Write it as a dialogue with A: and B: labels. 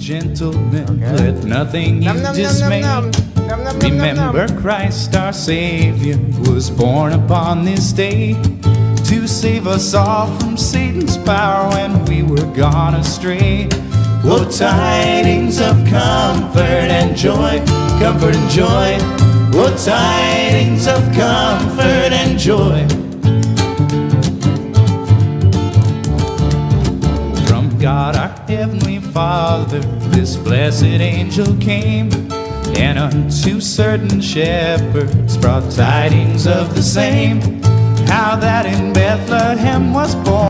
A: gentlemen, let nothing you dismay. Remember Christ our Savior was born upon this day to save us all from Satan's power when we were gone astray. Oh, tidings of comfort and joy, comfort and joy. Oh, tidings of comfort and joy. From God our Heavenly Father, this blessed angel came, and unto certain shepherds brought tidings of the same, how that in Bethlehem was born